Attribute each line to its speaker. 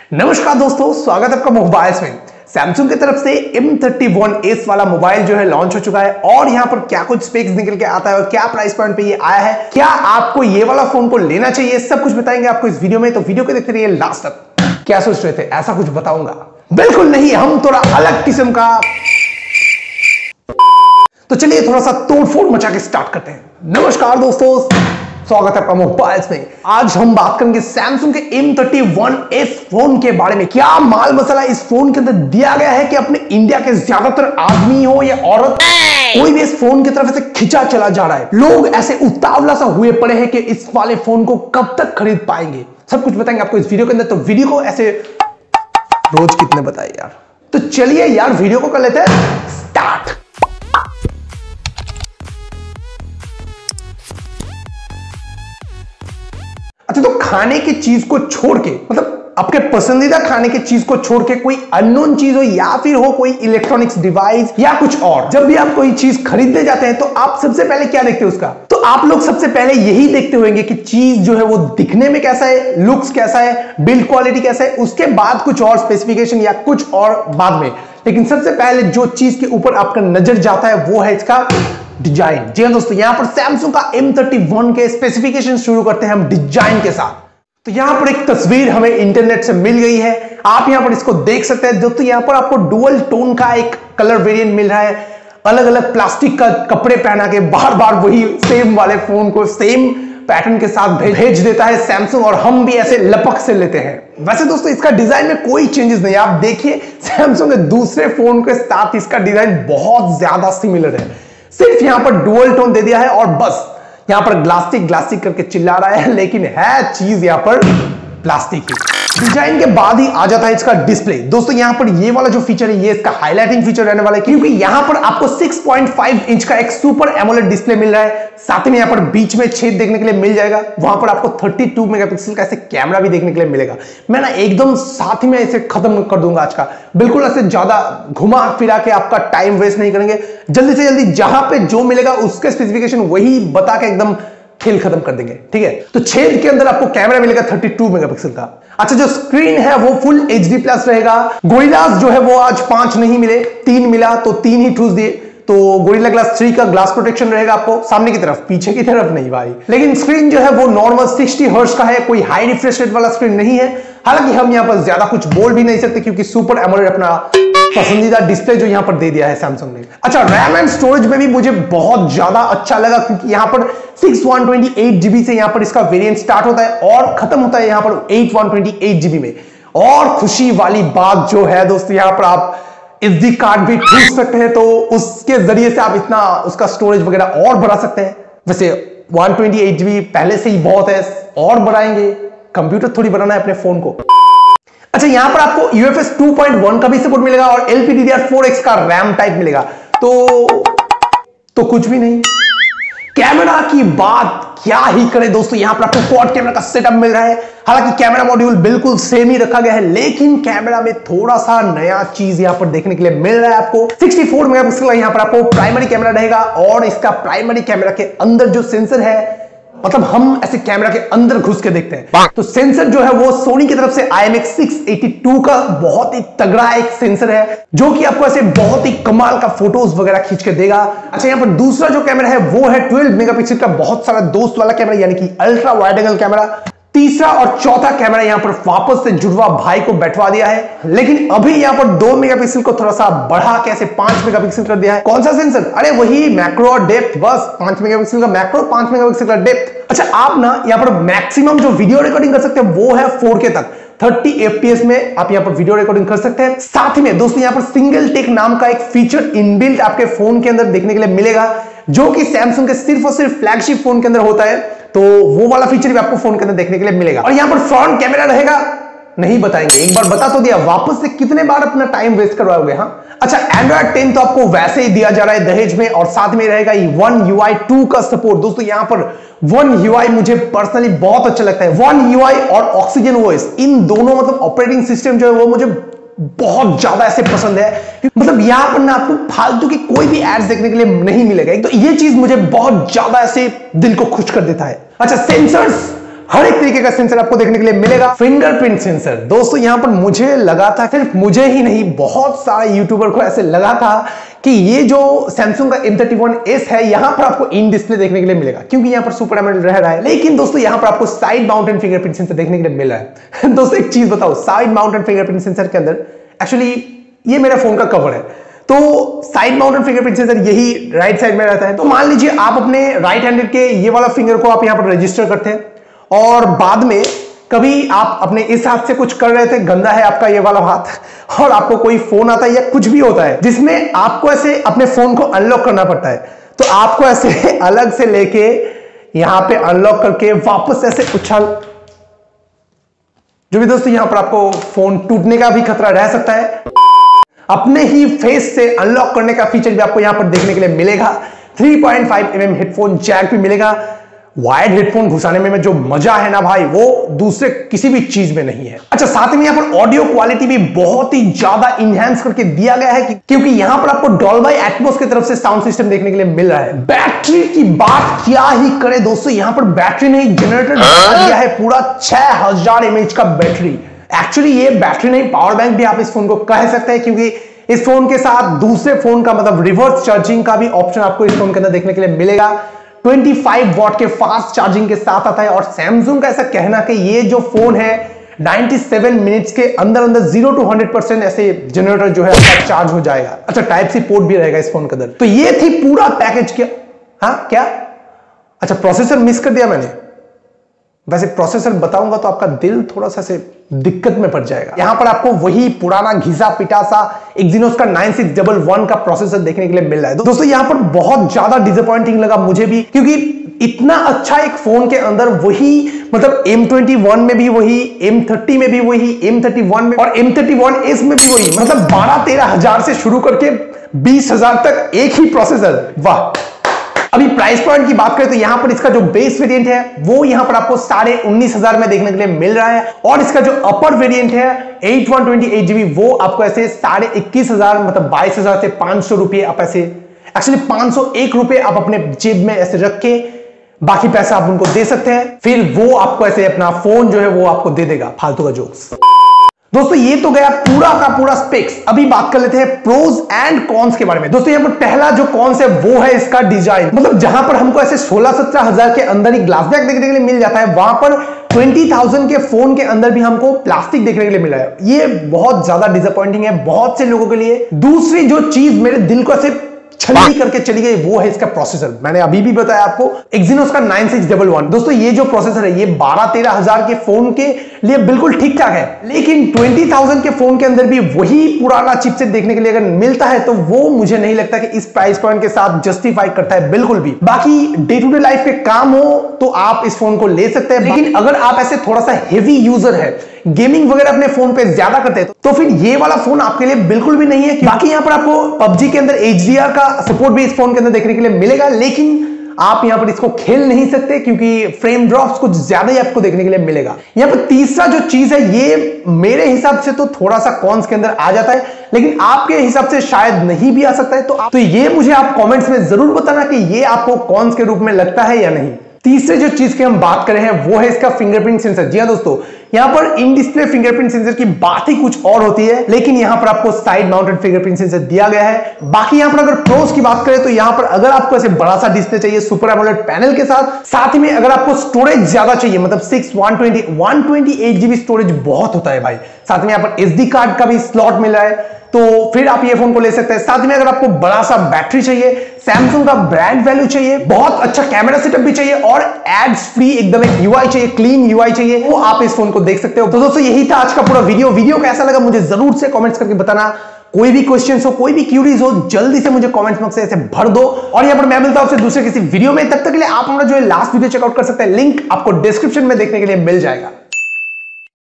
Speaker 1: नमस्कार दोस्तों, स्वागत है आपका मोबाइल्स में। सैमसंग की तरफ से M31s वाला मोबाइल जो है लॉन्च हो चुका है और यहाँ पर क्या कुछ स्पेक्स निकल के आता है और क्या प्राइस पॉइंट पे ये आया है, क्या आपको ये वाला फोन को लेना चाहिए, सब कुछ बताएंगे आपको इस वीडियो में। तो वीडियो को देखते रहिए लास्ट तक। क्या सोच रहे थे ऐसा कुछ बताऊंगा? बिल्कुल नहीं, हम थोड़ा अलग किस्म का। तो चलिए थोड़ा सा तोड़फोड़ मचा के स्टार्ट करते हैं। नमस्कार दोस्तों, स्वागत है आपका मोबाइल्स में। आज हम बात करेंगे सैमसंग के M31s फोन के बारे में। क्या माल मसाला इस फोन के अंदर दिया गया है कि अपने इंडिया के ज्यादातर आदमी हो या औरत, कोई भी इस फोन की तरफ से खिंचा चला जा रहा है। लोग ऐसे उतावला सा हुए पड़े हैं कि इस वाले फोन को कब तक खरीद पाएंगे, सब कुछ बताएंगे आपको इस वीडियो के अंदर। तो वीडियो को ऐसे रोज कितने बताए यार। तो चलिए यार वीडियो को कर लेते हैं स्टार्ट। अच्छा, तो खाने की चीज को छोड़ के, मतलब आपके पसंदीदा खाने की चीज को छोड़ के कोई अननोन चीज हो या फिर हो कोई इलेक्ट्रॉनिक्स डिवाइस या कुछ और, जब भी आप कोई चीज खरीदने जाते हैं तो आप सबसे पहले क्या देखते हैं उसका? तो आप लोग सबसे पहले यही देखते होंगे कि चीज जो है वो दिखने में कैसा है, लुक्स कैसा है, बिल्ड क्वालिटी कैसा है, उसके बाद कुछ और स्पेसिफिकेशन या कुछ और बाद में। लेकिन सबसे पहले जो चीज के ऊपर आपका नजर जाता है वो है इसका डिजाइन। जी हां दोस्तों, यहां पर सैमसंग का M31 के स्पेसिफिकेशन शुरू करते हैं हम डिजाइन के साथ। तो यहां पर एक तस्वीर हमें इंटरनेट से मिल गई है, आप यहां पर इसको देख सकते हैं। दोस्तों यहां पर आपको डुअल टोन का एक कलर वेरिएंट मिल रहा है। अलग अलग प्लास्टिक का कपड़े पहना के बार बार वही सेम वाले फोन को सेम पैटर्न के साथ भेज देता है सैमसंग, और हम भी ऐसे लपक से लेते हैं। वैसे दोस्तों इसका डिजाइन में कोई चेंजेस नहीं, आप देखिए सैमसंग के दूसरे फोन के साथ इसका डिजाइन बहुत ज्यादा सिमिलर है। सिर्फ यहां पर डुअल टोन दे दिया है और बस यहां पर ग्लास्टिक करके चिल्ला रहा है, लेकिन है चीज यहां पर प्लास्टिक की। डिजाइन के बाद ही आ जाता है इसका डिस्प्ले। दोस्तों यहां पर ये वाला जो फीचर है ये इसका हाईलाइटिंग फीचर रहने वाला है, क्योंकि यहां पर आपको 6.5 इंच का एक सुपर एमोलेड डिस्प्ले मिल रहा है। साथ में यहां पर बीच में छेद देखने के लिए मिल जाएगा। वहां पर आपको 32 मेगापिक्सल का ऐसे कैमरा भी देखने के लिए मिलेगा। मैं ना एकदम साथ में इसे खत्म कर दूंगा आज का, बिल्कुल ऐसे ज्यादा घुमा फिरा के आपका टाइम वेस्ट नहीं करेंगे। जल्दी से जल्दी जहां पे जो मिलेगा उसके स्पेसिफिकेशन वही बता के एकदम खेल खत्म कर देंगे, ठीक है। तो छेद के अंदर आपको कैमरा मिलेगा 32 मेगापिक्सल का। अच्छा, जो स्क्रीन है वो फुल HD प्लस रहेगा। गोरिल्ला जो है वो आज 5 नहीं मिले, 3 मिला तो 3 ही ठूस दिए। तो गोरिल्ला ग्लास 3 का ग्लास प्रोटेक्शन रहेगा आपको सामने की तरफ, पीछे की तरफ नहीं भाई। लेकिन स्क्रीन जो है वो नॉर्मल 60 हर्ट्ज का है, कोई हाई रिफ्रेश रेट वाला स्क्रीन नहीं है। हालांकि हम यहां पर ज्यादा कुछ बोल भी नहीं सकते क्योंकि सुपर एमोलेड अपना पसंदीदा डिस्प्ले जो यहां पर दे दिया है सैमसंग ने। अच्छा, रैम एंड स्टोरेज में भी मुझे बहुत ज्यादा अच्छा लगा, क्योंकि यहां पर 6 GB से यहां पर इसका वेरिएंट स्टार्ट होता है और खत्म होता है यहां पर 8 GB में। और खुशी वाली बात जो है दोस्तों, यहां पर आप SD कार्ड भी ठूस सकते हैं, तो उसके जरिए से आप इतना उसका स्टोरेज वगैरह और बढ़ा सकते हैं। वैसे 128 GB पहले से ही बहुत है, और बढ़ाएंगे, कंप्यूटर थोड़ी बनाना है अपने फोन को। अच्छा, यहां पर आपको UFS 2.1 का भी सपोर्ट मिलेगा और LPDDR4X का रैम टाइप मिलेगा। तो कुछ भी नहीं। कैमरा की बात क्या ही करें दोस्तों, यहां पर आपको क्वाड कैमरा का सेटअप मिल रहा है। हालांकि कैमरा मॉड्यूल बिल्कुल सेम ही रखा गया है, लेकिन कैमरा में थोड़ा सा नया चीज यहां पर देखने के लिए मिल रहा है आपको। 64 मेगापिक्सल का यहां पर आपको प्राइमरी कैमरा रहेगा, और इसका प्राइमरी कैमरा के अंदर जो सेंसर है, मतलब हम ऐसे कैमरा के अंदर घुस के देखते हैं, तो सेंसर जो है वो सोनी की तरफ से IMX682 का बहुत ही तगड़ा एक सेंसर है, जो कि आपको ऐसे बहुत ही कमाल का फोटोज वगैरह खींच के देगा। अच्छा, यहाँ पर दूसरा जो कैमरा है वो है 12 मेगापिक्सल का बहुत सारा दोस्त वाला कैमरा, यानी कि अल्ट्रा वाइड एंगल कैमरा। तीसरा और चौथा कैमरा यहां पर वापस से जुड़वा भाई को बैठवा दिया है, लेकिन अभी यहां पर 2 मेगापिक्सल को थोड़ा सा बढ़ा के ऐसे 5 मेगापिक्सल कर दिया है। कौन सा सेंसर? अरे वही मैक्रो और डेप्थ, बस 5 मेगापिक्सल का मैक्रो, 5 मेगापिक्सल का डेप्थ। अच्छा, आप ना यहां पर मैक्सिमम जो वीडियो रिकॉर्डिंग कर सकते हैं वो है 4K तक, 30 FPS में आप यहां पर वीडियो रिकॉर्डिंग कर सकते हैं। साथ ही में दोस्तों यहां पर सिंगल टेक नाम का एक फीचर इनबिल्ट आपके फोन के अंदर देखने के लिए मिलेगा, जो कि सैमसंग के सिर्फ और सिर्फ फ्लैगशिप फोन के अंदर होता है। तो वो वाला फीचर भी आपको फोन के अंदर देखने के लिए मिलेगा। और यहां पर फ्रंट कैमरा रहेगा, नहीं बताएंगे, एक बार बता तो दिया, वापस से कितने बार अपना टाइम वेस्ट करवाओगे? हाँ। अच्छा, Android 10 तो आपको वैसे ही दिया जा रहा है दहेज में, और साथ में रहेगा One UI 2 का सपोर्ट। दोस्तों यहां पर One UI मुझे पर्सनली बहुत अच्छा लगता है। One UI और Oxygen OS, इन दोनों मतलब ऑपरेटिंग सिस्टम जो है वो मुझे बहुत ज्यादा ऐसे पसंद है। मतलब यहां पर ना आपको फालतू की कोई भी एड्स देखने के लिए नहीं मिलेगा, तो ये चीज मुझे बहुत ज्यादा ऐसे दिल को खुश कर देता है। अच्छा, सेंसर्स हर एक तरीके का सेंसर आपको देखने के लिए मिलेगा। फिंगरप्रिंट सेंसर दोस्तों, यहां पर मुझे लगा था, सिर्फ मुझे ही नहीं बहुत सारे यूट्यूबर को ऐसे लगा था कि ये जो सैमसंग का M31s है यहां पर आपको इन डिस्प्ले देखने के लिए मिलेगा, क्योंकि यहां पर सुपर एमोलेड रह रहा है। लेकिन दोस्तों यहां पर आपको साइड माउंटेड फिंगरप्रिंट सेंसर देखने के लिए मिल रहा है। दोस्तों एक चीज बताओ, साइड माउंटेड फिंगरप्रिंट सेंसर के अंदर एक्चुअली ये मेरा फोन का कवर है, तो साइड माउंटेड फिंगरप्रिंट सेंसर यही राइट साइड में रहता है। तो मान लीजिए आप अपने राइट हैंडेड के ये वाला फिंगर को आप यहां पर रजिस्टर करते हैं और बाद में कभी आप अपने इस हाथ से कुछ कर रहे थे, गंदा है आपका ये वाला हाथ, और आपको कोई फोन आता है या कुछ भी होता है जिसमें आपको ऐसे अपने फोन को अनलॉक करना पड़ता है, तो आपको ऐसे अलग से लेके यहां पे अनलॉक करके वापस ऐसे उछल, जो भी दोस्तों यहां पर आपको फोन टूटने का भी खतरा रह सकता है। अपने ही फेस से अनलॉक करने का फीचर भी आपको यहां पर देखने के लिए मिलेगा। 3.5 mm हेडफोन जैक भी मिलेगा। वायर्ड हेडफोन घुसाने में जो मजा है ना भाई, वो दूसरे किसी भी चीज में नहीं है। अच्छा, साथ में यहां पर ऑडियो क्वालिटी भी बहुत ही ज्यादा इनहैंस करके दिया गया है, क्योंकि यहां पर आपको डॉल्बी एटमॉस की तरफ से साउंड सिस्टम देखने के लिए मिल रहा है। बैटरी की बात क्या ही करे दोस्तों, यहां पर बैटरी नहीं, जनरेटर दिया है पूरा 6000 mAh का बैटरी। एक्चुअली ये बैटरी नहीं, पावर बैंक भी आप इस फोन को कह सकते हैं, क्योंकि इस फोन के साथ दूसरे फोन का मतलब रिवर्स चार्जिंग का भी ऑप्शन आपको इस फोन के अंदर देखने के लिए मिलेगा। 25 वॉट के फास्ट चार्जिंग के साथ आता है, और सैमसंग का ऐसा कहना कि ये जो फोन है 97 मिनट्स के अंदर अंदर 0 to 100% ऐसे जनरेटर जो है आपका चार्ज हो जाएगा। अच्छा, टाइप सी पोर्ट भी रहेगा इस फोन के अंदर। तो ये थी पूरा पैकेज। क्या हाँ क्या, अच्छा प्रोसेसर मिस कर दिया मैंने। वैसे प्रोसेसर बताऊंगा तो आपका दिल थोड़ा सा से दिक्कत में पड़ जाएगा। यहां पर आपको वही पुराना घिसा पिटा सा एक्सिनोस का 9611 का प्रोसेसर देखने के लिए मिल रहा है। दोस्तों यहां पर बहुत ज्यादा डिसअपॉइंटिंग लगा मुझे भी, क्योंकि इतना अच्छा एक फोन के अंदर वही मतलब M21 में भी वही, M30 में भी वही, M31 में और M31s में भी वही, मतलब 12-13 हजार से शुरू करके 20,000 तक एक ही प्रोसेसर। वाह। अभी प्राइस पॉइंट की बात करें तो यहां पर इसका जो बेस वेरिएंट है वो यहां पर आपको 19,500 में देखने के लिए मिल रहा है, और इसका जो अपर वेरिएंट है 8/128GB वो आपको ऐसे 21,500 मतलब 22,000 से 500 रुपए आप ऐसे, एक्चुअली 501 रुपए आप अपने जेब में ऐसे रख के बाकी पैसा आप उनको दे सकते हैं, फिर वो आपको ऐसे अपना फोन जो है वो आपको दे देगा। फालतू का जोक्स। दोस्तों ये तो गया पूरा का पूरा स्पेक्स। अभी बात कर लेते हैं प्रोज एंड कॉन्स के बारे में। दोस्तों यहाँ पर पहला जो कॉन्स है वो है इसका डिजाइन, मतलब जहां पर हमको ऐसे 16-17 हजार के अंदर ही ग्लास बैक देखने के लिए मिल जाता है, वहां पर 20,000 के फोन के अंदर भी हमको प्लास्टिक देखने के लिए मिला है। ये बहुत ज्यादा डिसअपॉइंटिंग है बहुत से लोगों के लिए। दूसरी जो चीज मेरे दिल को ऐसे छलनी करके चली गई वो है इसका प्रोसेसर। मैंने अभी भी बताया आपको एक्सिनोस का 9611। दोस्तों ये जो प्रोसेसर है ये 12-13 हजार के फोन के लिए बिल्कुल ठीक ठाक है, लेकिन 20,000 के फोन के अंदर भी वही पुराना चिपसेट देखने के लिए अगर मिलता है तो वो मुझे नहीं लगता कि इस प्राइस पॉइंट के साथ जस्टिफाई करता है बिल्कुल भी। बाकी डे टू डे लाइफ के काम हो तो आप इस फोन को ले सकते हैं, लेकिन अगर आप ऐसे थोड़ा सा हेवी यूजर है, गेमिंग वगैरह अपने फोन पे ज्यादा करते हैं, तो फिर ये वाला फोन आपके लिए बिल्कुल भी नहीं है। बाकी यहां पर आपको PUBG के अंदर HDR का सपोर्ट भी इस फोन के अंदर देखने के लिए मिलेगा, लेकिन आप यहां पर इसको खेल नहीं सकते क्योंकि फ्रेम ड्रॉप्स कुछ ज्यादा ही आपको देखने के लिए मिलेगा। यहां पर तीसरा जो चीज है ये मेरे हिसाब से तो थोड़ा सा कॉन्स के अंदर आ जाता है, लेकिन आपके हिसाब से शायद नहीं भी आ सकता है, तो ये मुझे आप कमेंट्स में जरूर बताना कि ये आपको कॉन्स के रूप में लगता है या नहीं। तीसरे जो चीज की हम बात कर रहे हैं वो है इसका फिंगरप्रिंट सेंसर। जी हां दोस्तों, यहां पर इन डिस्प्ले फिंगरप्रिंट सेंसर की बात ही कुछ और होती है, लेकिन यहां पर आपको साइड माउंटेड फिंगरप्रिंट सेंसर दिया गया है। बाकी यहां पर अगर प्रोस की बात करें तो यहां पर अगर आपको ऐसे बड़ा सा डिस्प्ले चाहिए सुपर एमोलेड पैनल के साथ ही में अगर आपको स्टोरेज ज्यादा चाहिए, मतलब 128GB स्टोरेज बहुत होता है भाई, साथ में यहां पर SD कार्ड का भी स्लॉट मिल रहा है, तो फिर आप ये फोन को ले सकते हैं। साथ में अगर आपको बड़ा सा बैटरी चाहिए, सैमसंग का ब्रांड वैल्यू चाहिए, बहुत अच्छा कैमरा सेटअप भी चाहिए और एड्स फ्री एकदम एक UI चाहिए, क्लीन UI चाहिए, वो आप इस फोन को देख सकते हो। तो दोस्तों यही था आज का पूरा वीडियो कैसा लगा मुझे जरूर से कमेंट्स करके बताना। कोई भी क्वेश्चन हो, कोई भी क्यूरीज हो, जल्दी से मुझे कमेंट्स बॉक्स से ऐसे भर दो। और यहां पर मैं मिलता हूं आपसे दूसरे किसी वीडियो में, तब तक के लिए आप हमारा जो है लास्ट वीडियो चेकआउट कर सकते हैं, लिंक आपको डिस्क्रिप्शन में देखने के लिए मिल जाएगा।